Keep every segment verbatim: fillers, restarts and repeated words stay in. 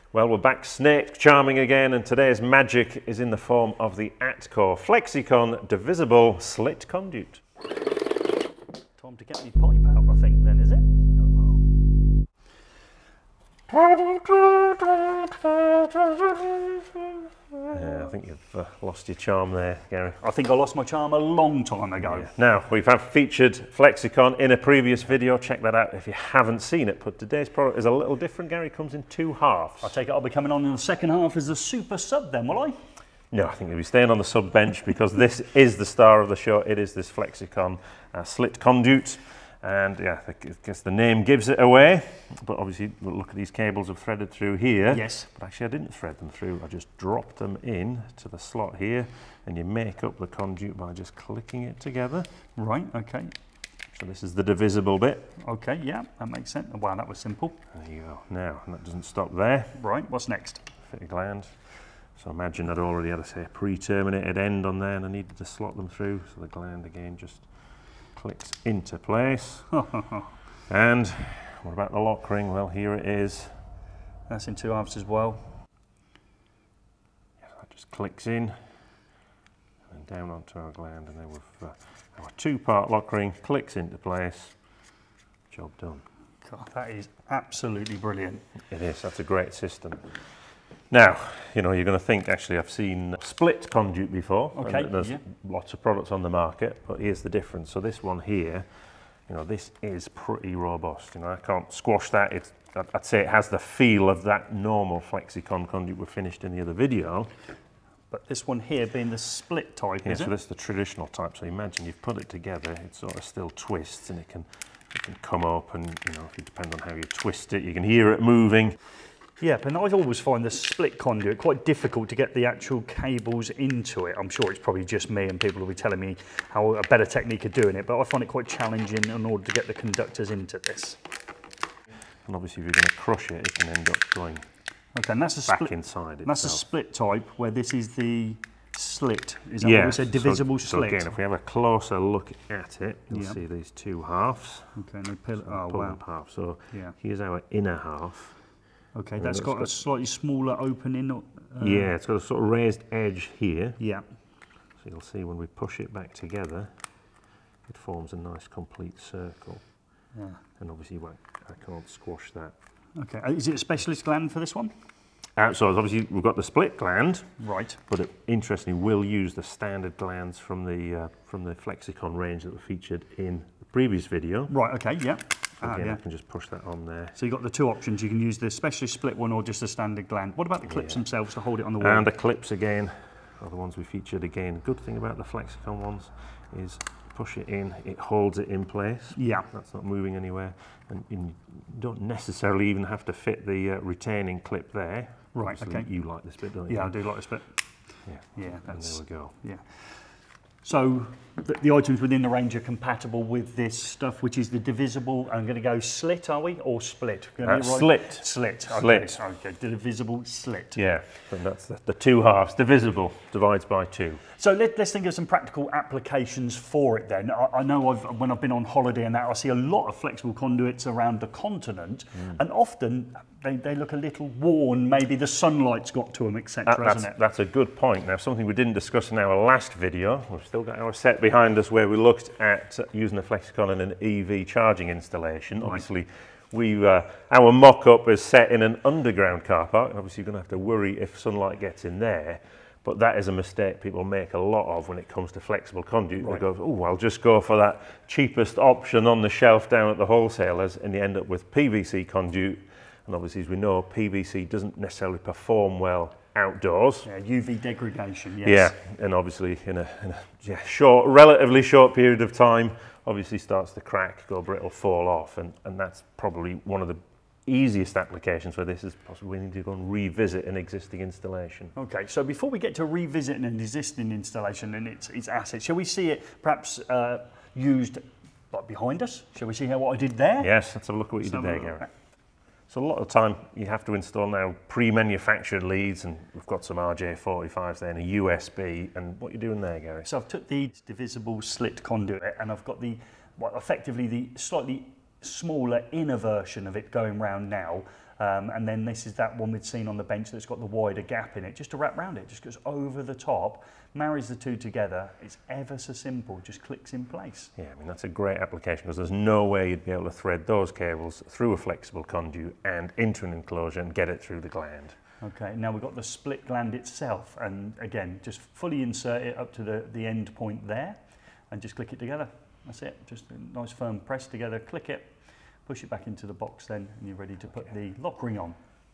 Well, we're back snake charming again, and today's magic is in the form of the Atkore Flexicon divisible slit conduit. Time to get me pipe out, I think, then, is it? Yeah, I think you've uh, lost your charm there, Gary. I think I lost my charm a long time ago. Yeah. Now, we've have featured Flexicon in a previous video. Check that out if you haven't seen it. But today's product is a little different, Gary. It comes in two halves. I take it I'll be coming on in the second half as the super sub then, will I? No, I think you'll be staying on the sub bench because this is the star of the show. It is this Flexicon uh, slit conduit. And yeah, I guess the name gives it away, but obviously we'll look at these cables have threaded through here. Yes. But actually I didn't thread them through, I just dropped them in to the slot here, and you make up the conduit by just clicking it together. Right, okay. So this is the divisible bit. Okay, yeah, that makes sense. Wow, that was simple. There you go. Now, and that doesn't stop there. Right, what's next? Fit a gland. So imagine I'd already had a say pre-terminated end on there and I needed to slot them through, so the gland again just clicks into place. And what about the lock ring? Well, here it is. That's in two halves as well. Yeah, that just clicks in and then down onto our gland, and then we've uh, our two-part lock ring clicks into place. Job done. God, that is absolutely brilliant. It is. That's a great system. Now, you know, you're going to think, actually, I've seen split conduit before. Okay, and there's yeah. lots of products on the market, but here's the difference. So this one here, you know, this is pretty robust. You know, I can't squash that. It's, I'd say it has the feel of that normal Flexicon conduit we finished in the other video. But this one here being the split type, Yeah, is so it? that's the traditional type. So imagine you've put it together, it sort of still twists, and it can, it can come up, and, you know, if you depend on how you twist it, you can hear it moving. Yeah, but I always find the split conduit quite difficult to get the actual cables into it. I'm sure it's probably just me, and people will be telling me how a better technique of doing it, but I find it quite challenging in order to get the conductors into this. And obviously if you're going to crush it, it can end up going Okay, and that's a back split, inside that's a itself. split type, where this is the slit. Is that Yeah, what we said? Divisible so, slit. So again, if we have a closer look at it, you'll Yeah. see these two halves. Okay, no pillar. So Oh, pull wow. up half. So Yeah. here's our inner half. Okay, And that's it's got a got- slightly smaller opening. Uh, Yeah, it's got a sort of raised edge here. Yeah. So you'll see when we push it back together, it forms a nice complete circle. Yeah. And obviously you won't, I can't squash that. Okay, uh, is it a specialist gland for this one? Uh, so obviously we've got the split gland, Right. but it, interestingly, we'll use the standard glands from the uh, from the Flexicon range that were featured in the previous video. Right, okay, yeah. Ah, Again, yeah. I can just push that on there. So you've got the two options. You can use the specialist split one or just a standard gland. What about the clips Yeah. themselves to hold it on the wall? And the clips again are the ones we featured again. Good thing about the Flexicon ones is push it in, it holds it in place. Yeah. That's not moving anywhere. And, and you don't necessarily even have to fit the uh, retaining clip there. Right, Obviously, okay. you like this bit, don't you? Yeah, I do like this bit. Yeah, Yeah, and that's... there we go. Yeah. So the, the items within the range are compatible with this stuff, which is the divisible. I'm going to go slit, are we, or split? Gonna Uh, be right? slit. Slit. Okay. Slit. Okay. The divisible slit. Yeah, and that's the, the two halves. Divisible divides by two. So let, let's think of some practical applications for it then. I, I know I've, when I've been on holiday and that, I see a lot of flexible conduits around the continent, mm. and often they, they look a little worn. Maybe the sunlight's got to them, et cetera. That, that's, hasn't it? that's a good point. Now, something we didn't discuss in our last video, we've still got our set behind us where we looked at using a Flexicon in an E V charging installation. Right. Obviously, we, uh, our mock-up is set in an underground car park. Obviously, you're going to have to worry if sunlight gets in there. But that is a mistake people make a lot of when it comes to flexible conduit. Right. They go, oh, I'll just go for that cheapest option on the shelf down at the wholesalers, and you end up with P V C conduit. And obviously, as we know, P V C doesn't necessarily perform well outdoors. Yeah, U V degradation, yes. Yeah, and obviously in a, in a yeah, short, relatively short period of time, obviously starts to crack, go brittle, fall off, and, and that's probably one of the easiest applications where this is possibly we need to go and revisit an existing installation. Okay, so before we get to revisiting an existing installation and its, its assets, shall we see it perhaps uh, used like behind us? Shall we see how what I did there? Yes, let's have a look at what you did there, Gary. So a lot of the time you have to install now pre-manufactured leads, and we've got some R J forty-fives there and a U S B, and what are you doing there, Gary? So I've took the divisible slit conduit and I've got the, well, effectively the slightly smaller inner version of it going round now. Um, and then this is that one we'd seen on the bench that's got the wider gap in it, just to wrap around it, just goes over the top, marries the two together. It's ever so simple, just clicks in place. Yeah, I mean, that's a great application because there's no way you'd be able to thread those cables through a flexible conduit and into an enclosure and get it through the gland. Okay, now we've got the split gland itself, and again, just fully insert it up to the, the end point there and just click it together. That's it, just a nice firm press together, click it, push it back into the box then, and you're ready to put okay. the lock ring on.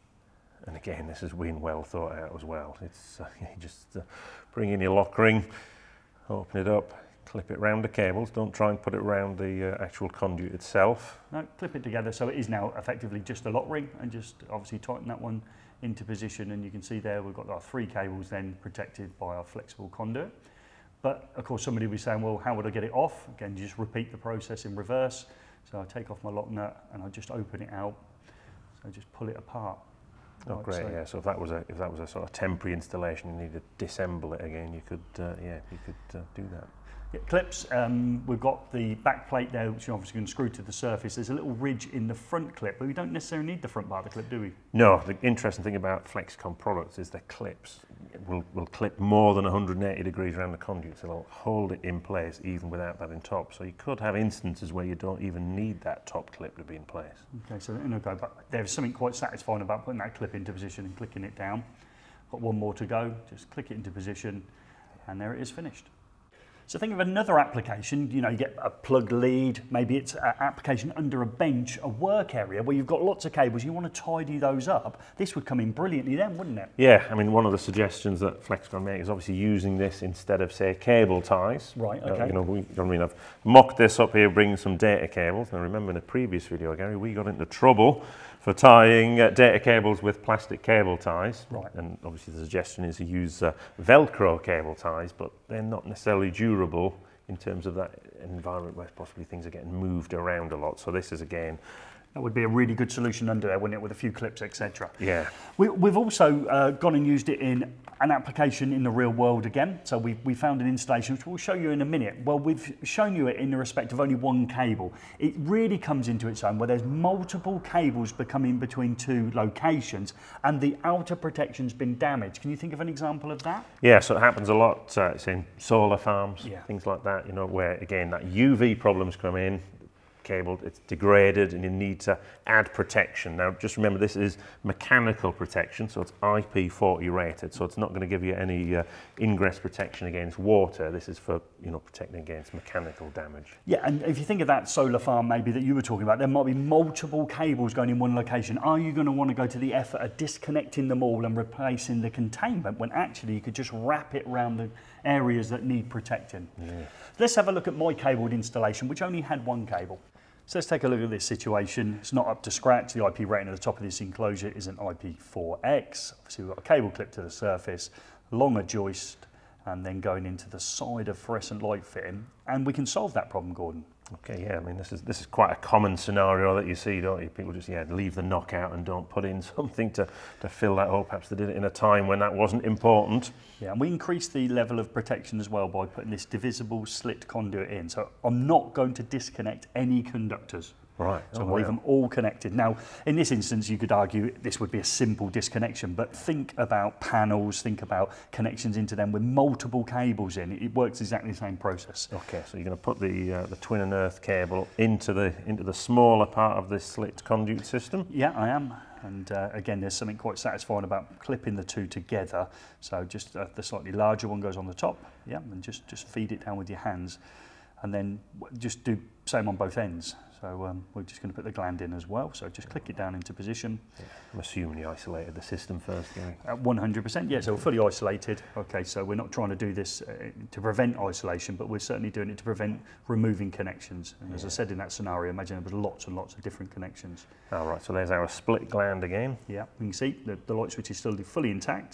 And again, this has been well thought out as well. It's uh, you just uh, bring in your lock ring, open it up, clip it round the cables. Don't try and put it round the uh, actual conduit itself. No, clip it together so it is now effectively just a lock ring, and just obviously tighten that one into position, and you can see there we've got our three cables then protected by our flexible conduit. But of course somebody will be saying, well, how would I get it off? Again, you just repeat the process in reverse. So I take off my lock nut and I just open it out. So just pull it apart. Oh, like great! so. Yeah. So if that was a if that was a sort of temporary installation, you need to disassemble it again. You could uh, yeah, you could uh, do that. Yeah, clips, um, we've got the back plate there, which you're obviously going to screw to the surface. There's a little ridge in the front clip, but we don't necessarily need the front part of the clip, do we? No, the interesting thing about Flexicon products is their clips will, will clip more than one hundred eighty degrees around the conduit, so they'll hold it in place even without that in top. So you could have instances where you don't even need that top clip to be in place. Okay, so in a go, but there's something quite satisfying about putting that clip into position and clicking it down. Got one more to go, just click it into position, and there it is, finished. So think of another application, you know, you get a plug lead, maybe it's an application under a bench, a work area where you've got lots of cables, you want to tidy those up. This would come in brilliantly then, wouldn't it? Yeah, I mean, one of the suggestions that Flexicon make is obviously using this instead of, say, cable ties. Right, okay. Uh, you know, we, I mean, I've mocked this up here, bringing some data cables. Now, remember in the previous video, Gary, we got into trouble for tying uh, data cables with plastic cable ties. Right. And obviously the suggestion is to use uh, Velcro cable ties, but they're not necessarily durable in terms of that environment where possibly things are getting moved around a lot. So this is, again, that would be a really good solution under there, wouldn't it, with a few clips, et cetera. Yeah. We, we've also uh, gone and used it in an application in the real world again. So we, we found an installation, which we'll show you in a minute. Well, we've shown you it in the respect of only one cable. It really comes into its own where there's multiple cables becoming between two locations and the outer protection's been damaged. Can you think of an example of that? Yeah, so it happens a lot, uh, it's in solar farms, Yeah. things like that, you know, where, again, that U V problems come in, cabled, it's degraded, and you need to add protection. Now, just remember, this is mechanical protection, so it's I P forty rated, so it's not going to give you any uh, ingress protection against water. This is for, you know, protecting against mechanical damage. Yeah, and if you think of that solar farm maybe that you were talking about, there might be multiple cables going in one location. Are you going to want to go to the effort of disconnecting them all and replacing the containment when actually you could just wrap it around the areas that need protecting? Yeah. Let's have a look at my cabled installation, which only had one cable. So let's take a look at this situation. It's not up to scratch. The I P rating at the top of this enclosure is an I P four X. Obviously we've got a cable clip to the surface, longer joist, and then going into the side of fluorescent light fitting. And we can solve that problem, Gordon. Okay, yeah, I mean, this is this is quite a common scenario that you see, don't you? People just, yeah, leave the knockout and don't put in something to, to fill that hole. Perhaps they did it in a time when that wasn't important. Yeah, and we increased the level of protection as well by putting this divisible slit conduit in. So I'm not going to disconnect any conductors. Right. So oh, we'll leave wow. them all connected. Now, in this instance, you could argue this would be a simple disconnection, but think about panels, think about connections into them with multiple cables in. It works exactly the same process. Okay, so you're going to put the uh, the twin and earth cable into the into the smaller part of this slit conduit system. Yeah, I am. And uh, again, there's something quite satisfying about clipping the two together. So just uh, the slightly larger one goes on the top, yeah, and just, just feed it down with your hands. And then just do same on both ends. So um, we're just going to put the gland in as well. So just click it down into position. Yeah. I'm assuming you isolated the system first, Gary. At one hundred percent, yeah, so we're fully isolated. Okay, so we're not trying to do this uh, to prevent isolation, but we're certainly doing it to prevent removing connections. And as Yeah. I said in that scenario, imagine there was lots and lots of different connections. All right, so there's our split gland again. Yeah, you can see the, the light switch is still fully intact.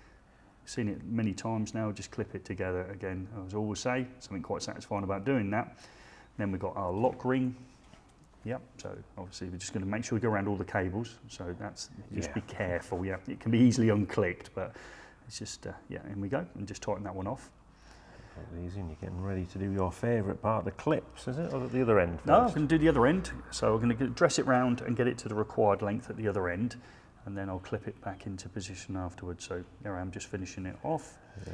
Seen it many times now, just clip it together again. As I always say, something quite satisfying about doing that. Then we've got our lock ring. Yep, so obviously we're just going to make sure we go around all the cables. So that's, just Yeah. be careful. Yeah, it can be easily unclicked, but it's just, uh, yeah, in we go. And just tighten that one off. Put these in, you're getting ready to do your favourite part, the clips, is it? Or at the other end first? No, I'm going to do the other end. So I'm going to dress it round and get it to the required length at the other end, and then I'll clip it back into position afterwards. So there I am, just finishing it off. Yeah.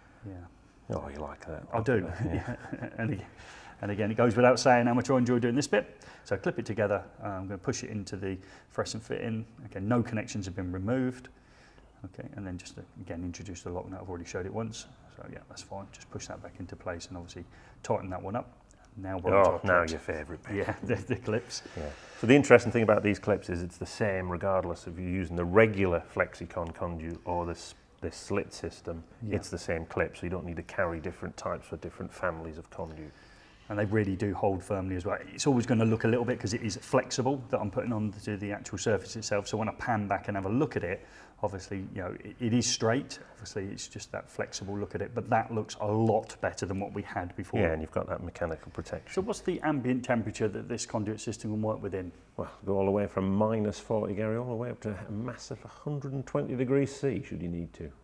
yeah. Oh, you like that? I do. Yeah. and, again, and again, it goes without saying how much I enjoy doing this bit. So clip it together. Uh, I'm going to push it into the press and fit in. Okay, no connections have been removed. Okay, and then just to, again introduce the lock nut. I've already showed it once, so yeah, that's fine. Just push that back into place and obviously tighten that one up. Now we're oh, on to now clips. your favourite bit. Yeah, the, the clips. Yeah. So the interesting thing about these clips is it's the same regardless of you using the regular Flexicon conduit or this this slit system. Yeah. It's the same clip, so you don't need to carry different types for different families of conduit. And they really do hold firmly as well. It's always going to look a little bit, because it is flexible, that I'm putting on to the actual surface itself. So when I pan back and have a look at it, obviously, you know, it, it is straight. Obviously, it's just that flexible look at it, but that looks a lot better than what we had before. Yeah, and you've got that mechanical protection. So what's the ambient temperature that this conduit system can work within? Well, go all the way from minus forty, Gary, all the way up to a massive one hundred twenty degrees C, should you need to.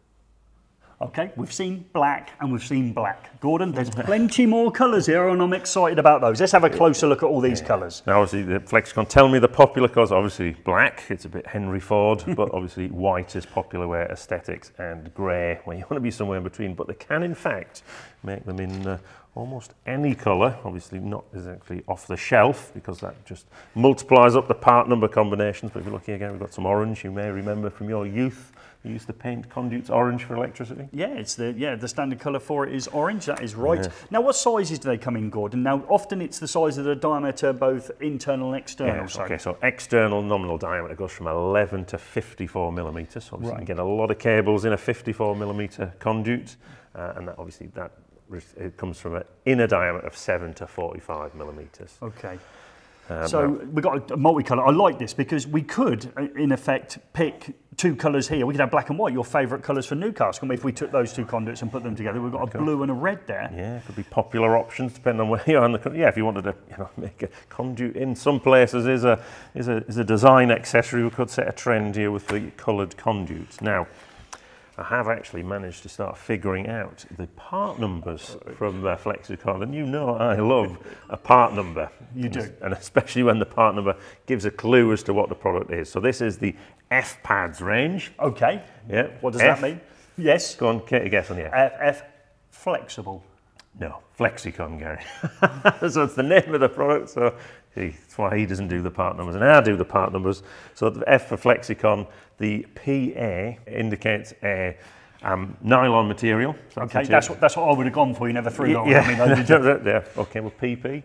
Okay, we've seen black and we've seen black. Gordon, there's plenty more colours here, and I'm excited about those. Let's have a closer look at all these yeah. colours. Now, obviously, the Flexicon, tell me the popular colours, obviously black, it's a bit Henry Ford, but obviously white is popular where aesthetics, and grey, where you want to be somewhere in between. But they can, in fact, make them in uh, almost any colour, obviously not exactly off the shelf, because that just multiplies up the part number combinations. But if you look here again, we've got some orange, you may remember from your youth. You used to paint conduits orange for electricity? Yeah, it's the yeah the standard colour for it is orange. That is right. Yeah. Now, what sizes do they come in, Gordon? Now, often it's the size of the diameter, both internal and external. Yeah, so. Okay, so external nominal diameter goes from eleven to fifty-four millimetres. So obviously, right. you can get a lot of cables in a fifty-four millimetre conduit, uh, and that obviously that it comes from an inner diameter of seven to forty-five millimetres. Okay. Um, so we've got a multicolour. I like this because we could, in effect, pick two colours here. We could have black and white, your favourite colours for Newcastle. If we took those two conduits and put them together, we've got a okay. blue and a red there. Yeah, could be popular options depending on where you are. On the, yeah, if you wanted to, you know, make a conduit in some places is a is a is a design accessory. We could set a trend here with the coloured conduits. Now, I have actually managed to start figuring out the part numbers from uh, Flexicon, and you know I love a part number. You do. And especially when the part number gives a clue as to what the product is. So this is the F pads range. Okay. Yeah. What does F, that mean? Yes. Go on, take a guess on the F. F, F flexible. No, Flexicon, Gary. So it's the name of the product, so that's why he doesn't do the part numbers, and I do the part numbers. So the F for Flexicon, the P A indicates a um, nylon material. So okay, that's what, that's what I would have gone for. You never threw that yeah. on me, though, did you? Yeah. Okay, well, P P.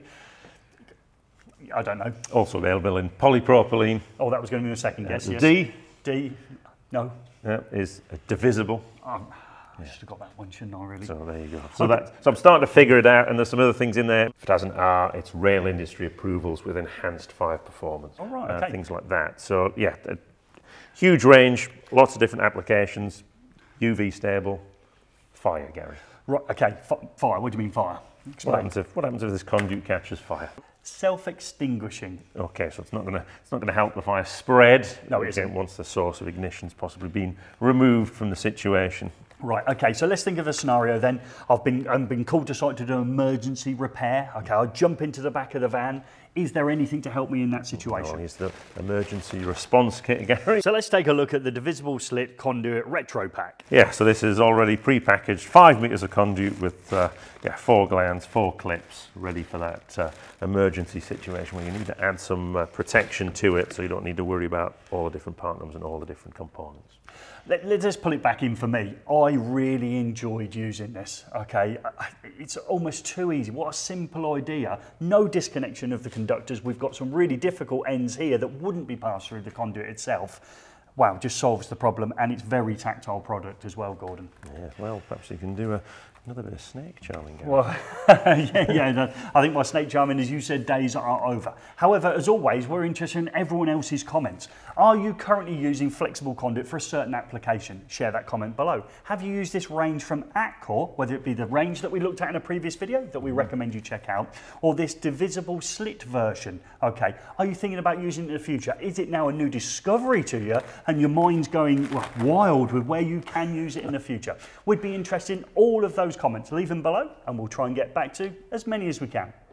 I don't know. Also available in polypropylene. Oh, that was going to be my second guess. Uh, yes. D. D. No. Yeah, is divisible. Um, I should have got that one, shouldn't I, really? So there you go. So, okay. that, so I'm starting to figure it out, and there's some other things in there. If it has an R, it's rail industry approvals with enhanced fire performance. Oh, right, uh, okay. Things like that. So yeah, a huge range, lots of different applications, U V stable, fire, Gary. Right, okay, F fire, what do you mean fire? What happens, if, what happens if this conduit catches fire? Self-extinguishing. Okay, so it's not going to it's not going to help the fire spread. No, it isn't. Once the source of ignition's possibly been removed from the situation. Right, okay, so let's think of a scenario then. I've been, I've been called to site to do emergency repair. Okay, I'll jump into the back of the van. Is there anything to help me in that situation? Oh, here's the emergency response kit, Gary. So let's take a look at the Divisible Slit Conduit Retro Pack. Yeah, so this is already pre-packaged, five metres of conduit with uh, yeah, four glands, four clips, ready for that uh, emergency situation where you need to add some uh, protection to it, so you don't need to worry about all the different part numbers and all the different components. Let, let's just pull it back in for me. I really enjoyed using this, okay? It's almost too easy. What a simple idea. No disconnection of the conductors. We've got some really difficult ends here that wouldn't be passed through the conduit itself. Wow, just solves the problem, and it's very tactile product as well, Gordon. Yeah, well, perhaps you can do a, another bit of snake charming, Gary. Well, yeah, yeah no, I think my snake charming, as you said, days are over. However, as always, we're interested in everyone else's comments. Are you currently using flexible conduit for a certain application? Share that comment below. Have you used this range from Atkore, whether it be the range that we looked at in a previous video that we recommend you check out, or this divisible slit version? Okay, are you thinking about using it in the future? Is it now a new discovery to you and your mind's going wild with where you can use it in the future? We'd be interested in all of those comments, leave them below and we'll try and get back to as many as we can.